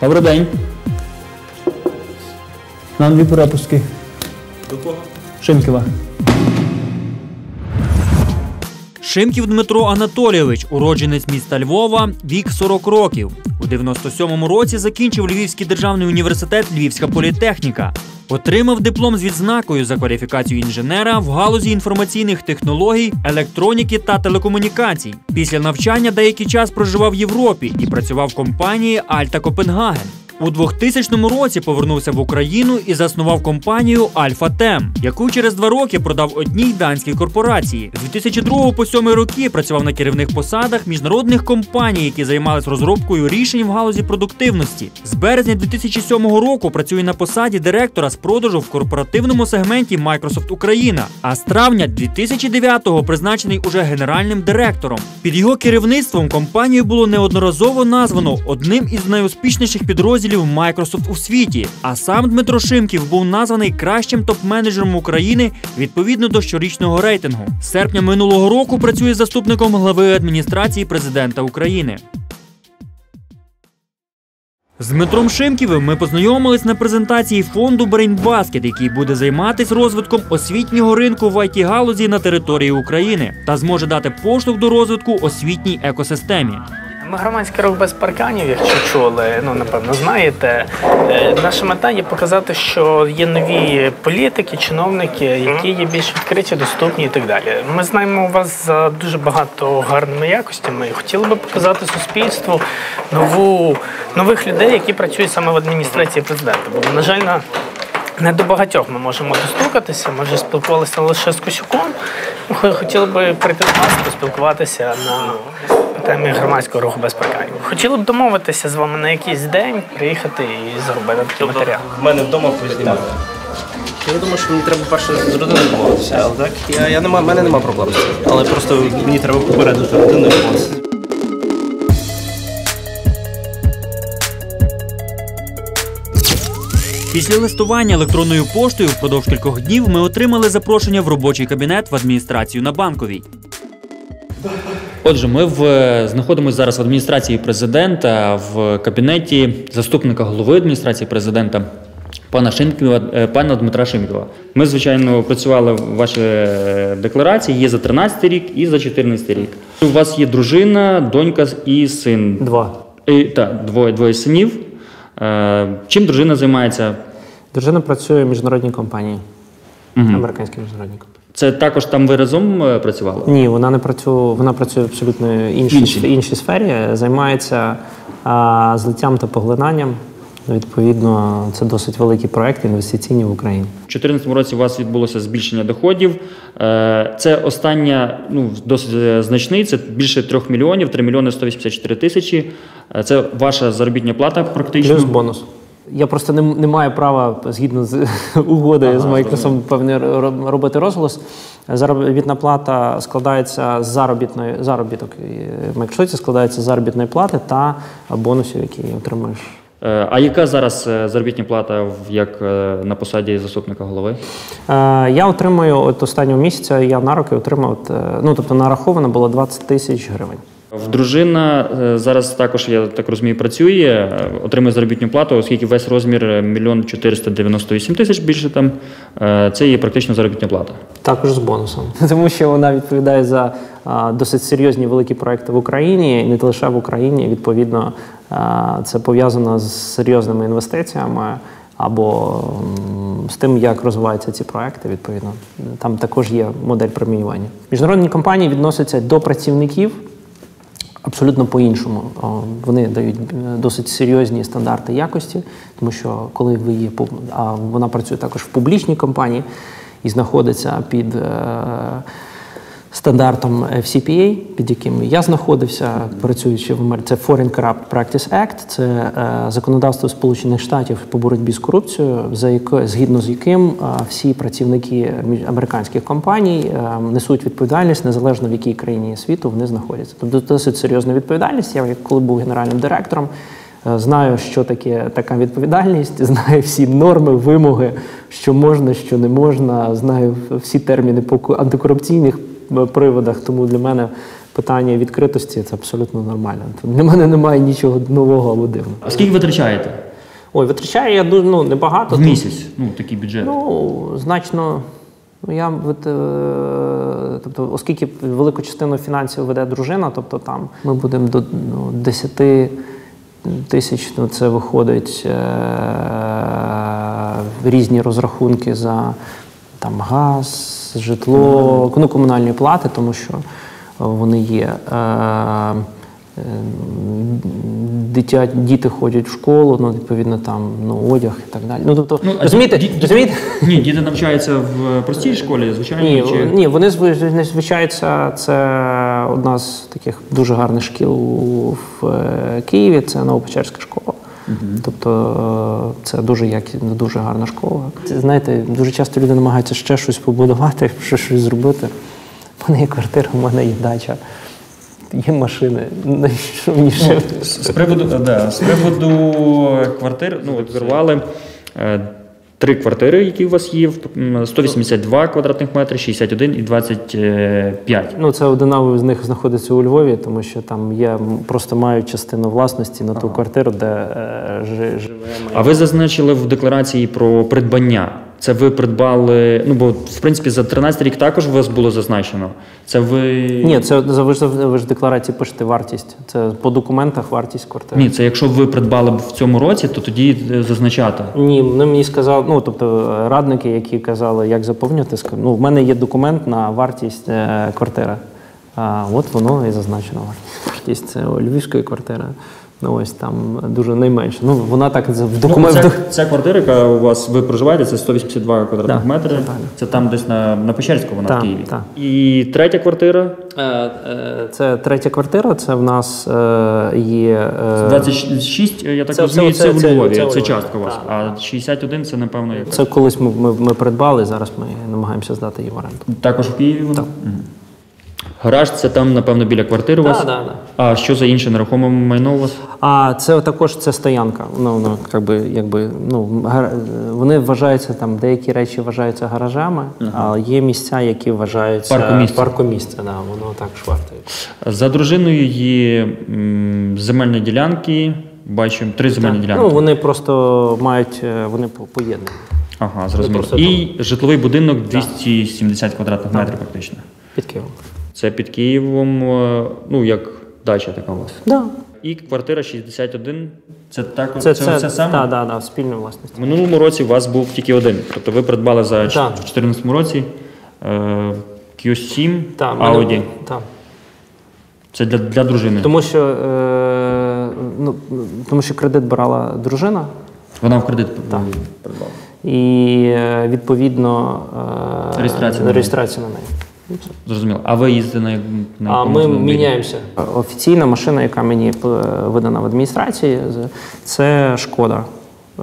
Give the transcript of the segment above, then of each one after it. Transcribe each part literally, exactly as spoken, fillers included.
Добрий день. Нам дві перепустки. До кого? Шимківа. Шимків Дмитро Анатолійович, уродженець міста Львова, вік сорок років. У дев'яносто сьомому році закінчив Львівський державний університет Львівська політехніка. Отримав диплом з відзнакою за кваліфікацію інженера в галузі інформаційних технологій, електроніки та телекомунікацій. Після навчання деякий час проживав в Європі і працював в компанії «Альта Копенгаген». У двохтисячному році повернувся в Україну і заснував компанію «Альфа Тем», яку через два роки продав одній данській корпорації. З дві тисячі другого по сьомий роки працював на керівних посадах міжнародних компаній, які займалися розробкою рішень в галузі продуктивності. З березня дві тисячі сьомого року працює на посаді директора з продажу в корпоративному сегменті Microsoft Україна, а з травня дві тисячі дев'ятого призначений уже генеральним директором. Під його керівництвом компанію було неодноразово названо одним із найуспішніших підрозділів Microsoft у світі, а сам Дмитро Шимків був названий кращим топ-менеджером України відповідно до щорічного рейтингу. З серпня минулого року працює заступником глави адміністрації президента України. З Дмитром Шимківим ми познайомились на презентації фонду BrainBasket, який буде займатися розвитком освітнього ринку в ай ті-галузі на території України та зможе дати поштовх до розвитку освітній екосистемі. Ми громадський рух без парканів, якщо чули, ну, напевно, знаєте. Наша мета є показати, що є нові політики, чиновники, які є більш відкриті, доступні і так далі. Ми знаємо у вас за дуже багато гарними якостями і хотіли би показати суспільству нову, нових людей, які працюють саме в адміністрації президента. Бо, на жаль, на не до багатьох ми можемо достукатися, ми вже спілкувалися лише з Косюком. Ми хотіли би прийти до вас, поспілкуватися на темі громадського руху без парканів. Хотіли б домовитися з вами на якийсь день, приїхати і зробити такий матеріал. В мене вдома познімати. Я думаю, що мені треба перше з родиною домовитися, але так, я, я нема, в мене немає проблем з цим. Але просто мені треба попередити родину і домовитися. Після листування електронною поштою впродовж кількох днів ми отримали запрошення в робочий кабінет в адміністрацію на Банковій. Отже, ми в, знаходимося зараз в адміністрації президента, в кабінеті заступника голови адміністрації президента пана Шимківа, пана Дмитра Шимківа. Ми, звичайно, працювали в вашій декларації, є за тринадцятий рік і за чотирнадцятий рік. У вас є дружина, донька і син. Два. І, так, двоє, двоє синів. Чим дружина займається? Дружина працює в міжнародній компанії, угу. Американській міжнародній компанії. Це також там ви разом працювали? Ні, вона не працює, вона працює в абсолютно іншій, іншій. іншій сфері, займається а, злиттям та поглинанням. Відповідно, це досить великі проекти інвестиційні в Україні. У дві тисячі чотирнадцятому році у вас відбулося збільшення доходів. Це остання, ну, досить значний, це більше трьох мільйонів, три мільйони сто вісімдесят чотири тисячі. Це ваша заробітна плата практично? Плюс бонус. Я просто не, не маю права, згідно з угодою ага, з Microsoft, певний робити розголос. Заробітна плата складається з заробітної, заробіток в Microsoft складається з заробітної плати та бонусів, які отримуєш. А яка зараз заробітна плата як на посаді заступника голови? Я отримую, от останнього місяця я на роки отримав, ну тобто нараховано було двадцять тисяч гривень. Дружина зараз також, я так розумію, працює, отримує заробітну плату, оскільки весь розмір мільйон чотириста дев'яносто вісім тисяч більше там, це є практично заробітна плата. Також з бонусом. Тому що вона відповідає за а, досить серйозні великі проекти в Україні, і не лише в Україні, відповідно, а, це пов'язано з серйозними інвестиціями або м, з тим, як розвиваються ці проекти, відповідно. Там також є модель преміювання. Міжнародні компанії відносяться до працівників абсолютно по-іншому. Вони дають досить серйозні стандарти якості, тому що коли ви є, а вона працює також в публічній компанії і знаходиться під е, стандартом еф сі пі ей, під яким я знаходився, працюючи в Америці. Це Foreign Corrupt Practice Act, це е, законодавство Сполучених Штатів по боротьбі з корупцією, за яко, згідно з яким е, всі працівники американських компаній е, несуть відповідальність, незалежно в якій країні світу вони знаходяться. Тобто досить серйозна відповідальність. Я, коли був генеральним директором, е, знаю, що таке така відповідальність, знаю всі норми, вимоги, що можна, що не можна, знаю всі терміни по антикорупційних приводах, тому для мене питання відкритості це абсолютно нормально. Тут для мене немає нічого нового або дивного. А скільки витрачаєте? Ой, витрачаю я дуже ну, небагато. В місяць, ну, такий бюджет. Ну, значно. Ну, я, от, е, тобто, оскільки велику частину фінансів веде дружина, тобто там ми будемо до ну, десять тисяч, ну, це виходить е, різні розрахунки за там, газ, житло, ну, комунальні плати, тому що вони є. Е, Дитя, діти ходять в школу, ну, відповідно, там, ну, одяг і так далі. Ну, тобто, Ну, а розумієте? ді- ді- розумієте? Ні, діти навчаються в простій школі, звичайно. Ні, чи... ні, вони зв- не звичаються, це одна з таких дуже гарних шкіл у- в е, Києві, це Новопечерська школа. Тобто е, це дуже якісна, дуже гарна школа. Це, знаєте, дуже часто люди намагаються ще щось побудувати, ще щось зробити. У мене є квартира, у мене є дача. Є машини, що мені ще? З з приводу, да, з приводу квартир, ну, от вирвали е, три квартири, які у вас є, в- м, сто вісімдесят два квадратних метри, шістдесят один і двадцять п'ять. Ну, це одна з них знаходиться у Львові, тому що там я просто маю частину власності на ту квартиру, де е, жи- живе моя. А ви зазначили в декларації про придбання. Це ви придбали, ну, бо, в принципі, за тринадцятий рік також у вас було зазначено. Це ви... Ні, це ви ж, ви ж в декларації пишете вартість. Це по документах вартість квартири. Ні, це якщо ви придбали б в цьому році, то тоді е, зазначати. Ні, вони мені сказали, ну тобто радники, які казали, як заповнювати, сказали, ну в мене є документ на вартість е, квартири. А от воно і зазначено вартість. Це львівської квартири. Ну ось там дуже найменше. Ну вона так в Ну, документах. ця, ця квартира, яка у вас ви проживаєте, це сто вісімдесят два квадратних Да, метри. це правильно. Це там десь на, на Печерську, вона Так, в Києві. так. І третя квартира Е, е, Це третя квартира. Це в нас е, є е, двадцять шість, я так це- розумію, це- це, в це- Львові, це це, у Львові. частка у вас. Так. А шістдесят один це, напевно, як... це колись ми, ми, ми придбали. Зараз ми намагаємося здати її в оренду. також в Києві вона? Мгм. Гараж це там, напевно, біля квартири у вас? Так, так, так. А що за інше нерухоме майно у вас? А це також це стоянка. Ну, ну якби, якби, ну, гар... вони вважаються там, деякі речі вважаються гаражами, а є місця, які вважаються Паркомісце. паркомісце, да, воно так швартує. За дружиною є м, земельні ділянки, бачимо, три земельні ділянки. Ну, вони просто мають, е, вони по- поєднані. Ага, зрозуміло. просто І житловий будинок двісті сімдесят квадратних метрів практично. Під Києвом. Це під Києвом, е, ну, як дача така у вас. Да. І квартира шістдесят один, це також Це, це, це, це саме? Так, да, да, спільна власність. В минулому році у вас був тільки один. Тобто ви придбали за ч- Так. в чотирнадцятому році е, кью сім Так, в мене- Audi. так. Це для, для дружини. Тому що, е, ну, тому що кредит брала дружина, Вона в кредит придбала. і е, відповідно е, Реєстрація на неї. реєстрація на неї. Ну, все. Зрозуміло. А ви їздите на, як- на А якому ми автомобілі? міняємося. Офіційна машина, яка мені е, видана в адміністрації, з- це Шкода. Е,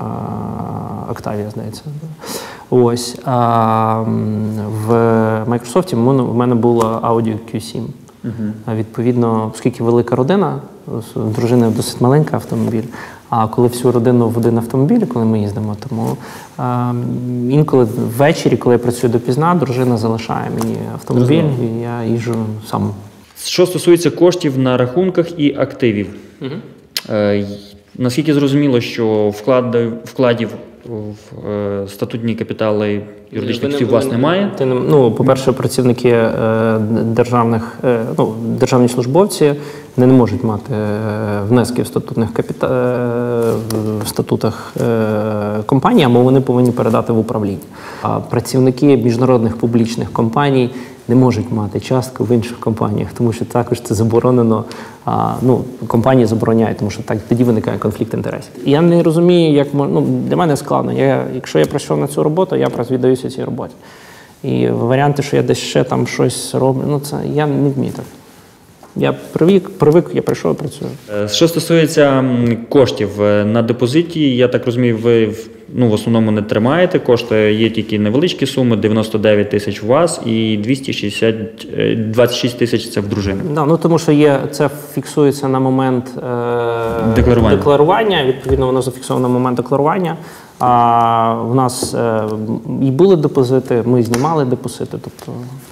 Октавія, здається. Ось. А м, в Microsoft в мене- в мене було Audi кью сім. А відповідно, оскільки велика родина, у дружини досить маленький автомобіль, а коли всю родину в один автомобіль, коли ми їздимо, тому а, інколи ввечері, коли я працюю допізна, дружина залишає мені автомобіль, і я їжджу сам. Що стосується коштів на рахунках і активів, е, й- наскільки зрозуміло, що вклади- вкладів в е, статутні капітали юридичних осіб у вас немає? Ти не- ну, по-перше, працівники е, державних, е, ну, державні службовці не, не можуть мати е, внески в статутних капіта... е, в статутах е, компаній, або вони повинні передати в управління. А працівники міжнародних публічних компаній не можуть мати частку в інших компаніях, тому що також це заборонено. А, ну, компанії забороняють, тому що так тоді виникає конфлікт інтересів. І я не розумію, як мож- ну, для мене складно. Я, якщо я прийшов на цю роботу, я просто віддаюся цій роботі. І варіанти, що я десь ще там щось роблю, ну це я не вмію так. Я привик, привик, я прийшов і працюю. Е, Що стосується м, коштів е, на депозиті, я так розумію, ви в- ну, в основному не тримаєте кошти, є тільки невеличкі суми, дев'яносто дев'ять тисяч у вас і двісті шістдесят, е, двадцять шість тисяч це в дружини. Да, ну тому що є це фіксується на момент е, Декларування. декларування. Відповідно, воно зафіксовано на момент декларування. А в нас е, і були депозити, ми знімали депозити. Тобто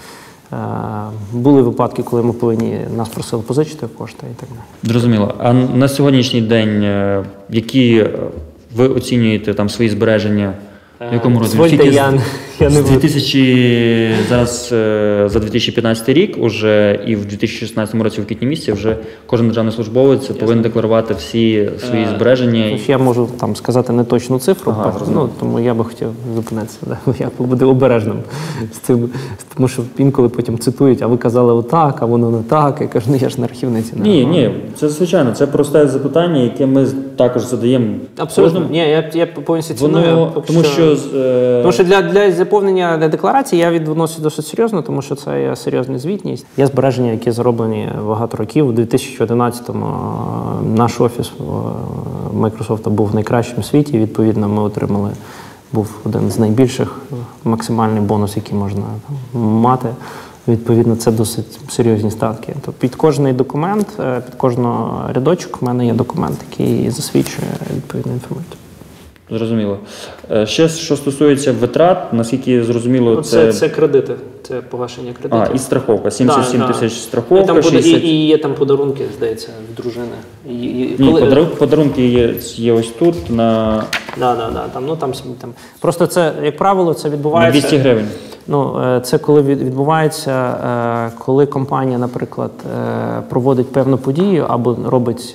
Були випадки, коли ми повинні, нас просили позичити кошти і так далі. Зрозуміло. А на сьогоднішній день, які ви оцінюєте там свої збереження? В якому розмірі? Звольте, я, я не з дві тисячі, зараз за дві тисячі п'ятнадцятий рік уже і в дві тисячі шістнадцятому році в квітні місяці вже кожен державний службовець повинен декларувати всі свої збереження. Я можу там сказати не точну цифру, ага, ну, тому я би хотів зупинитися. Да? Я буду обережним з цим, тому що інколи потім цитують, а ви казали отак, а воно не так. Я кажу, ну я ж не архівниці. Не ні, ні, це звичайно, це просте запитання, яке ми також задаємо. Абсолютно, ні, я, я повністю ціную. Тому що Тому що для, для заповнення для декларації я відносив досить серйозно, тому що це є серйозна звітність. Є збереження, які зроблені багато років. У дві тисячі одинадцятому наш офіс Microsoft був найкращим в світі. Відповідно, ми отримали, був один з найбільших, максимальний бонус, який можна там мати. Відповідно, це досить серйозні статки. Тобто під кожний документ, під кожен рядочок в мене є документ, який засвідчує відповідну інформацію. Зрозуміло. Ще, що стосується витрат, наскільки зрозуміло, це... Це, це... кредити, це погашення кредитів. А, і страховка, сімдесят сім да, тисяч да. страховка, і, там, шістдесят... і, і є там подарунки, здається, в дружини. І, і, Ні, коли... подарунки, подарунки є, є ось тут, на... Да, да, да, там, ну, там, там. Просто це, як правило, це відбувається... На двісті гривень. Ну, це коли відбувається, коли компанія, наприклад, проводить певну подію або робить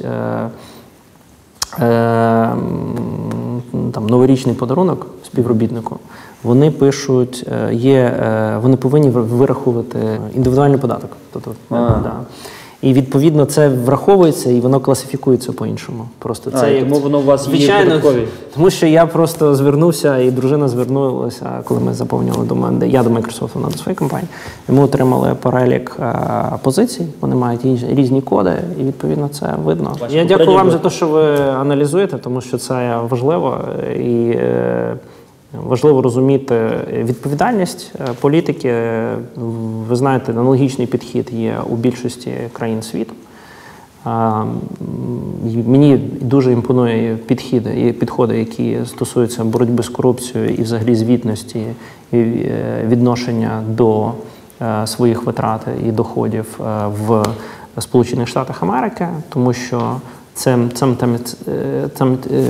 там новорічний подарунок співробітнику, вони пишуть, є, вони повинні вирахувати індивідуальний податок. Тобто, да. І відповідно це враховується і воно класифікується по-іншому. Просто це а, як... тому воно у вас Звичайно, є податкові? Тому що я просто звернувся, і дружина звернулася, коли ми заповнювали до мене, я до Microsoft, вона до своєї компанії, і ми отримали перелік а, позицій, вони мають різні коди, і відповідно це видно. Ваші я дякую вам за те, що ви аналізуєте, тому що це важливо, і е, важливо розуміти відповідальність політики. Ви знаєте, аналогічний підхід є у більшості країн світу. Мені дуже імпонує підходи, підходи, які стосуються боротьби з корупцією і взагалі звітності, і відношення до своїх витрат і доходів в Сполучених Штатах Америки, тому що це, це, це, це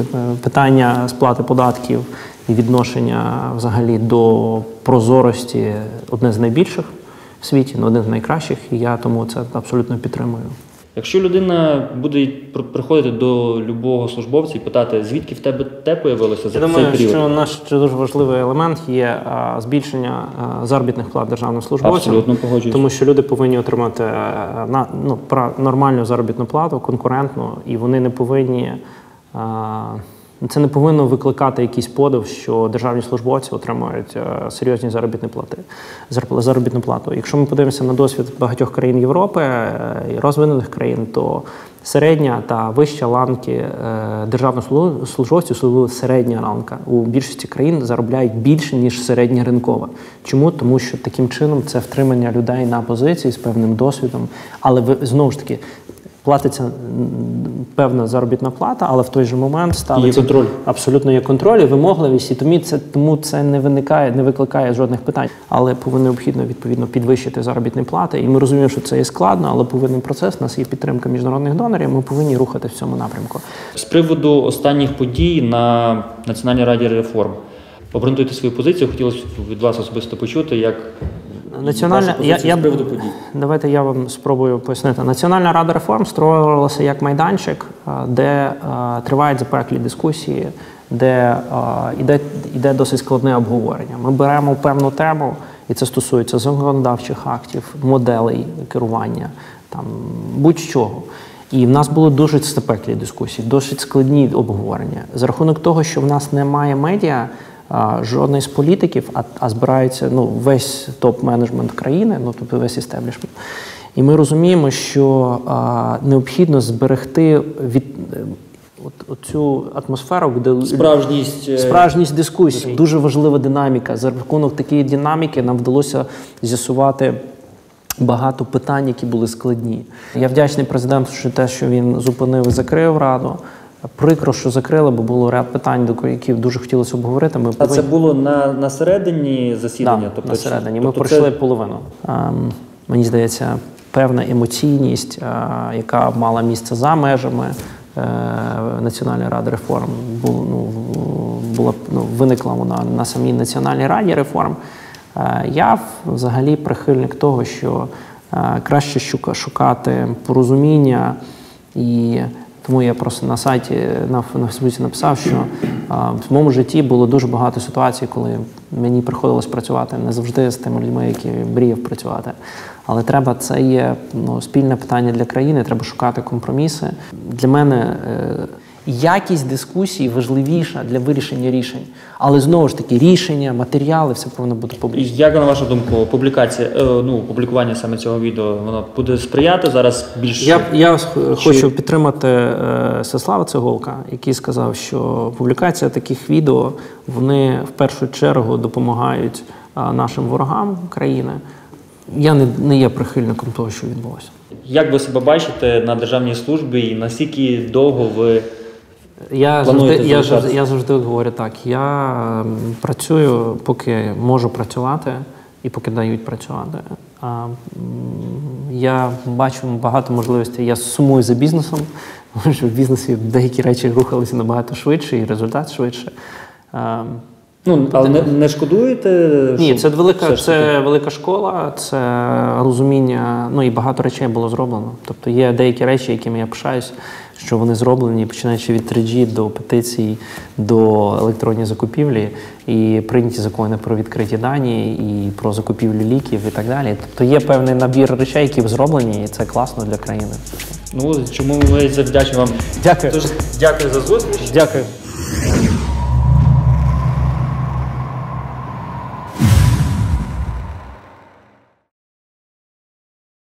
питання сплати податків і відношення взагалі до прозорості одне з найбільших в світі, ну, один з найкращих, і я тому це абсолютно підтримую. Якщо людина буде приходити до любого службовця і питати, звідки в тебе те появилося за Я цей думаю, період? що наш дуже важливий елемент є а, збільшення а, заробітних плат державним службовцям. Абсолютно погоджуюсь. Тому що люди повинні отримати а, на, ну, про, нормальну заробітну плату, конкурентну, і вони не повинні... А, Це не повинно викликати якийсь подив, що державні службовці отримують серйозні заробітні плати, заробітну плату. Якщо ми подивимося на досвід багатьох країн Європи і розвинених країн, то середня та вища ланки державних службовців, особливо середня ланка, у більшості країн заробляють більше, ніж середня ринкова. Чому? Тому що таким чином це втримання людей на позиції з певним досвідом. Але знову ж таки, платиться певна заробітна плата, але в той же момент ставиться... Є контроль. Абсолютно є контроль і вимогливість, і тому це, тому це не виникає, не викликає жодних питань. Але повинно необхідно, відповідно, підвищити заробітні плати. І ми розуміємо, що це є складно, але повинен процес, у нас є підтримка міжнародних донорів, ми повинні рухати в цьому напрямку. З приводу останніх подій на Національній раді реформ. Обґрунтуйте свою позицію, хотілося б від вас особисто почути, як... Національна, я, я, давайте я вам спробую пояснити. Національна рада реформ створювалася як майданчик, де а, тривають запеклі дискусії, де а, іде, іде досить складне обговорення. Ми беремо певну тему, і це стосується законодавчих актів, моделей керування, там, будь-чого. І в нас були дуже запеклі дискусії, досить складні обговорення. За рахунок того, що в нас немає медіа, жодний з політиків, а, а збирається ну, весь топ-менеджмент країни, ну, тобто весь істеблішмент. І ми розуміємо, що а, необхідно зберегти від, от, оцю атмосферу, де справжність, справжність дискусій. Дуже важлива динаміка. За рахунок такої динаміки нам вдалося з'ясувати багато питань, які були складні. Я вдячний президенту, що те, що він зупинив і закрив Раду. Прикро, що закрили, бо було ряд питань, до яких дуже хотілося обговорити. Ми А повинні... це було на, на середині засідання? Да, тобто, на середині. Ми тобто пройшли це... половину. Ем, мені здається, певна емоційність, е, яка мала місце за межами е, Національної ради реформ, була, ну, була, ну, виникла вона на самій Національній раді реформ. Е, я взагалі прихильник того, що е, краще шука, шукати порозуміння, і тому я просто на сайті, на, на Фейсбуці написав, що а, в моєму житті було дуже багато ситуацій, коли мені приходилось працювати не завжди з тими людьми, які мріяв працювати. Але треба, це є ну, спільне питання для країни, треба шукати компроміси. Для мене е, якість дискусії важливіша для вирішення рішень. Але знову ж таки, рішення, матеріали, все повинно бути публічно. Як, на вашу думку, публікація, е, ну, публікування саме цього відео, воно буде сприяти зараз більш... Я, я Чи... хочу підтримати е, Всеслава Цеголка, який сказав, що публікація таких відео, вони в першу чергу допомагають е, нашим ворогам країни. Я не, не є прихильником того, що відбулося. Як ви себе бачите на державній службі і наскільки довго ви Я плануєте завжди, я, залишатися? я завжди говорю так, я м, працюю, поки можу працювати і поки дають працювати. А, м, я бачу багато можливостей, я сумую за бізнесом, тому що в бізнесі деякі речі рухалися набагато швидше і результат швидше. А, Ну, але не, не шкодуєте? Ні, що це велика, все ж таки- це велика школа, це розуміння, ну і багато речей було зроблено. Тобто є деякі речі, якими я пишаюсь, що вони зроблені, починаючи від три джі до петицій, до електронної закупівлі, і прийняті закони про відкриті дані, і про закупівлю ліків і так далі. Тобто є певний набір речей, які зроблені, і це класно для країни. Ну, чому ми завдячуємо вам. Дякую. Тож, дякую за зустріч. Дякую.